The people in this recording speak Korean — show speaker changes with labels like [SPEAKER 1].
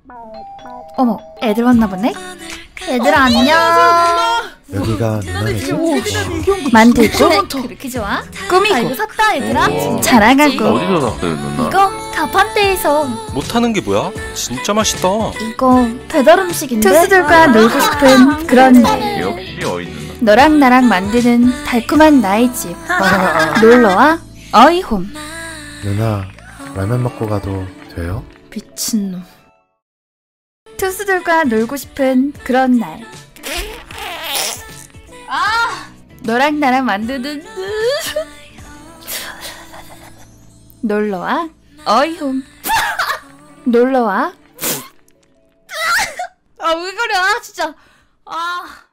[SPEAKER 1] 어머, 애들 왔나 보네? 얘들아 안녕.
[SPEAKER 2] 여기가 누나네지?
[SPEAKER 1] 만들고 그렇게 좋아? 꾸미고
[SPEAKER 3] 이거 샀다 얘들아.
[SPEAKER 1] 자랑하고.
[SPEAKER 4] 어디서 샀어요 누나?
[SPEAKER 3] 이거 가판대에서.
[SPEAKER 5] 못하는 게 뭐야? 진짜 맛있다.
[SPEAKER 3] 이거 배달 음식인데.
[SPEAKER 1] 투수들과 놀고 싶은 그런 날.
[SPEAKER 4] 역시 어이 누나.
[SPEAKER 1] 너랑 나랑 만드는 달콤한 나의 집. 놀러와 어이홈.
[SPEAKER 2] 누나 라면 먹고 가도 돼요?
[SPEAKER 3] 미친놈.
[SPEAKER 1] 투수들과 놀고 싶은 그런 날. 너랑 나랑 만드는 놀러와 어이홈. 놀러와.
[SPEAKER 3] 아 왜 그래? 아 진짜. 아.